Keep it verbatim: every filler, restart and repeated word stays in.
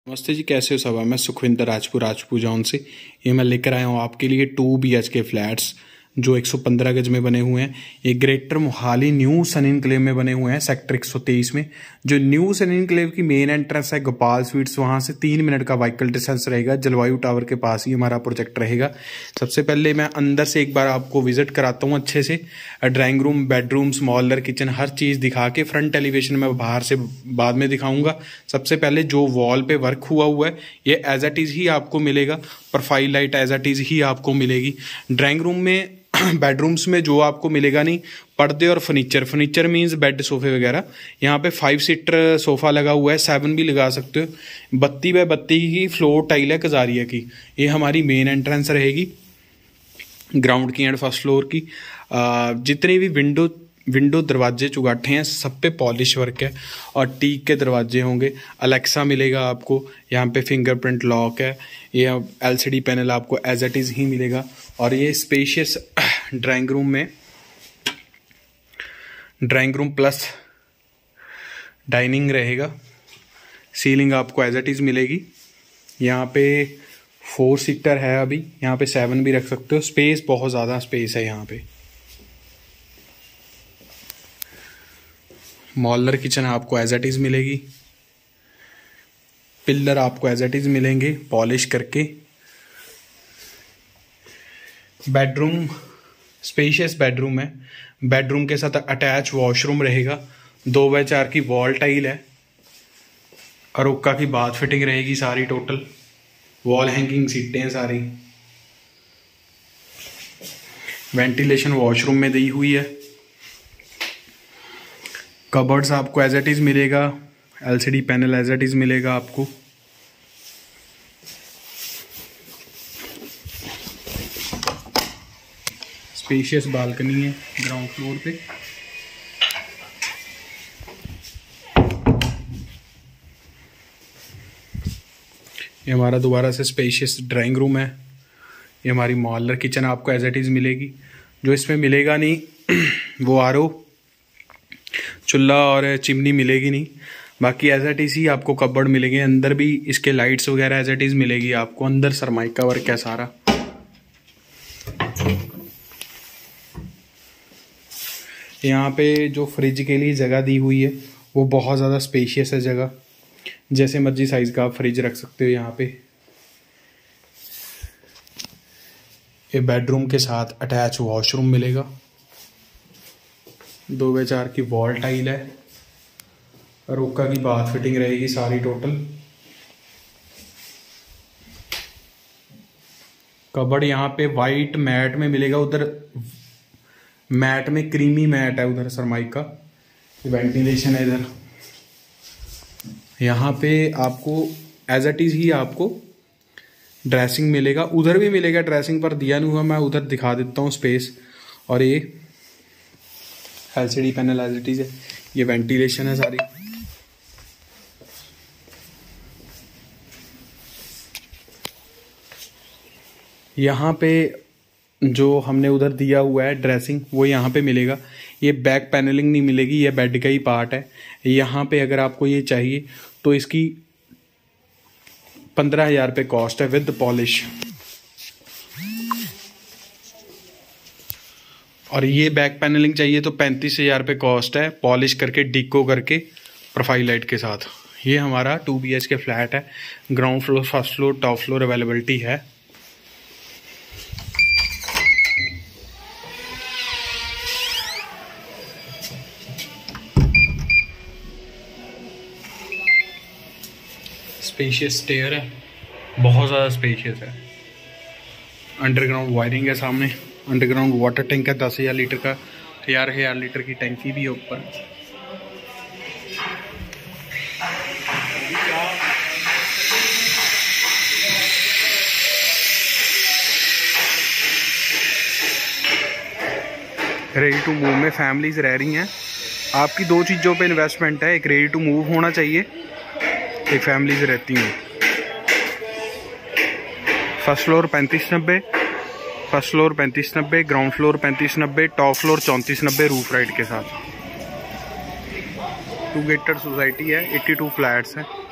नमस्ते जी, कैसे हो सब। मैं सुखविंदर राजपूत राजपूत जॉन से ये मैं लेकर आया हूँ आपके लिए two B H K flats जो एक सौ पंद्रह गज में बने हुए हैं। ये greater Mohali new sun enclave में बने हुए हैं, सेक्टर एक सौ तेईस में। जो न्यू सन एनक्लेव की मेन एंट्रेंस है गोपाल स्वीट्स, वहां से तीन मिनट का व्हीकल डिस्टेंस रहेगा। जलवायु टावर के पास ही हमारा प्रोजेक्ट रहेगा। सबसे पहले मैं अंदर से एक बार आपको विजिट कराता हूँ अच्छे से। Drawing room, bedroom, smaller kitchen, हर चीज़ दिखा के फ्रंट एलिवेशन में बाहर से बाद में दिखाऊंगा। सबसे पहले जो वॉल पे वर्क हुआ हुआ है ये एज एट इज़ ही आपको मिलेगा। Profile light as it is ही आपको मिलेगी। ड्राइंग रूम में बेडरूम्स में जो आपको मिलेगा नहीं, पर्दे और फर्नीचर। फर्नीचर मींस बेड, सोफे वगैरह। यहाँ पे फाइव सीटर सोफा लगा हुआ है, सेवन भी लगा सकते हो। बत्ती बाय बत्ती की फ्लोर टाइल है कजारिया की। ये हमारी मेन एंट्रेंस रहेगी ग्राउंड की एंड फर्स्ट फ्लोर की। आ, जितने भी विंडो विंडो दरवाजे चुगाठे हैं सब पे पॉलिश वर्क है और टीक के दरवाजे होंगे। अलेक्सा मिलेगा आपको। यहाँ पे फिंगरप्रिंट लॉक है। ये एलसीडी पैनल आपको एज इट इज़ ही मिलेगा। और ये स्पेशियस ड्राइंग रूम में ड्राइंग रूम प्लस डाइनिंग रहेगा। सीलिंग आपको एज इट इज़ मिलेगी। यहाँ पे फोर सीटर है, अभी यहाँ पे सेवन भी रख सकते हो। स्पेस बहुत ज़्यादा स्पेस है यहाँ पे। मॉलर किचन आपको एज इट इज़ मिलेगी। पिल्लर आपको एज इट इज़ मिलेंगे पॉलिश करके। बेडरूम स्पेशियस बेडरूम है। बेडरूम के साथ अटैच वॉशरूम रहेगा। दो बाय चार की वॉल टाइल है। अरोका की बाथ फिटिंग रहेगी सारी टोटल। वॉल हैंगिंग सीटें हैं सारी। वेंटिलेशन वॉशरूम में दी हुई है। कबर्ड्स आपको एज इट इज़ मिलेगा। LCD panel as it is मिलेगा आपको। स्पेशियस बालकनी है ग्राउंड फ्लोर पे। ये हमारा दोबारा से स्पेशियस ड्राइंग रूम है। ये हमारी मॉलर किचन आपको एज इट इज़ मिलेगी। जो इसमें मिलेगा नहीं वो आर ओ, चूल्हा और चिमनी मिलेगी नहीं। बाकी एज इट इज़ ही आपको कबर्ड मिलेंगे। अंदर भी इसके लाइट्स वगैरह एज इट इज़ मिलेगी आपको। अंदर सरमाइका वर्क है सारा। यहाँ पे जो फ्रिज के लिए जगह दी हुई है वो बहुत ज़्यादा स्पेशियस है जगह। जैसे मर्जी साइज का आप फ्रिज रख सकते हो यहाँ पे। ये बेडरूम के साथ अटैच वॉशरूम मिलेगा। दो बाय चार की वॉल टाइल है। रोका की बाथ फिटिंग रहेगी सारी टोटल। कबर्ड यहाँ पे वाइट मैट में मिलेगा। उधर मैट में क्रीमी मैट है उधर सरमाइका। वेंटिलेशन है इधर। यहाँ पे आपको एज इट इज़ ही आपको ड्रेसिंग मिलेगा। उधर भी मिलेगा, ड्रेसिंग पर दिया नहीं हुआ, मैं उधर दिखा देता हूँ स्पेस। और ये LCD panel as it is है। ये वेंटिलेशन है सारी। यहाँ पे जो हमने उधर दिया हुआ है ड्रेसिंग वो यहाँ पे मिलेगा। ये बैक पैनलिंग नहीं मिलेगी, ये बेड का ही पार्ट है। यहाँ पे अगर आपको ये चाहिए तो इसकी पंद्रह हजार रुपये कॉस्ट है विद पॉलिश। और ये बैक पैनलिंग चाहिए तो पैंतीस हजार रुपये कॉस्ट है पॉलिश करके डिको करके प्रोफाइल लाइट के साथ। ये हमारा two B H K flat है। Ground floor, first floor, top floor availability है। स्पेशियस स्टेयर है, बहुत ज़्यादा स्पेशियस है। अंडरग्राउंड वायरिंग है सामने। अंडरग्राउंड वाटर टैंक है दस हज़ार लीटर का। हजार हजार लीटर की टैंकी भी है ऊपर। रेडी टू मूव में फैमिलीज रह रही हैं। आपकी दो चीज़ों पे इन्वेस्टमेंट है, एक रेडी टू मूव होना चाहिए, एक फैमिलीज रहती हैं। फर्स्ट फ्लोर पैंतीस नब्बे, फर्स्ट फ्लोर पैंतीस नब्बे, ग्राउंड फ्लोर पैंतीस नब्बे, टॉप फ्लोर चौंतीस नब्बे रूफ राइड के साथ। टू गेटेड सोसाइटी है, बयासी फ्लैट्स हैं।